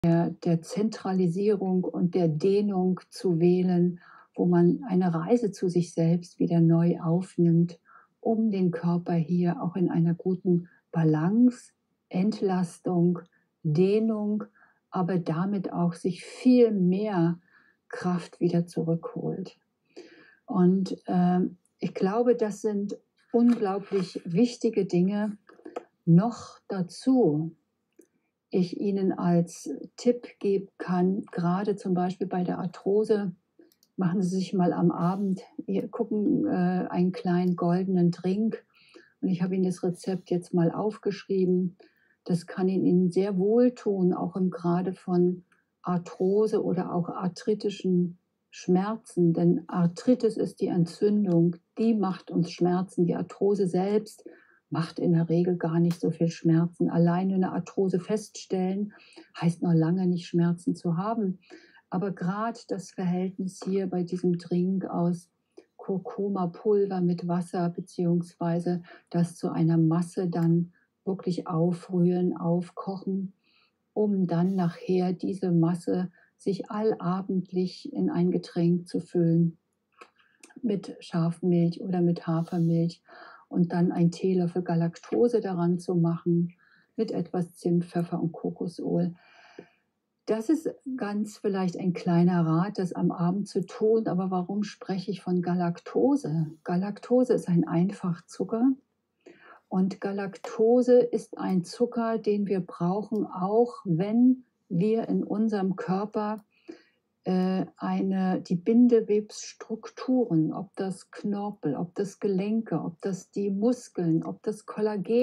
der Zentralisierung und der Dehnung zu wählen, wo man eine Reise zu sich selbst wieder neu aufnimmt, um den Körper hier auch in einer guten Balance, Entlastung, Dehnung, aber damit auch sich viel mehr Kraft wieder zurückholt. Und ich glaube, das sind unglaublich wichtige Dinge. Noch dazu ich Ihnen als Tipp geben kann, gerade zum Beispiel bei der Arthrose, machen Sie sich mal am Abend, gucken einen kleinen goldenen Drink. Und ich habe Ihnen das Rezept jetzt mal aufgeschrieben. Das kann Ihnen sehr wohltun, auch im Grade von Arthrose oder auch arthritischen Schmerzen. Denn Arthritis ist die Entzündung, die macht uns Schmerzen. Die Arthrose selbst macht in der Regel gar nicht so viel Schmerzen. Alleine eine Arthrose feststellen, heißt noch lange nicht Schmerzen zu haben. Aber gerade das Verhältnis hier bei diesem Drink aus Kurkuma-Pulver mit Wasser, beziehungsweise das zu einer Masse dann wirklich aufrühren, aufkochen, um dann nachher diese Masse sich allabendlich in ein Getränk zu füllen mit Schafmilch oder mit Hafermilch und dann einen Teelöffel Galaktose daran zu machen mit etwas Zimt, Pfeffer und Kokosöl. Das ist ganz vielleicht ein kleiner Rat, das am Abend zu tun. Aber warum spreche ich von Galaktose? Galaktose ist ein Einfachzucker und Galaktose ist ein Zucker, den wir brauchen, auch wenn wir in unserem Körper die Bindewebsstrukturen, ob das Knorpel, ob das Gelenke, ob das die Muskeln, ob das Kollagen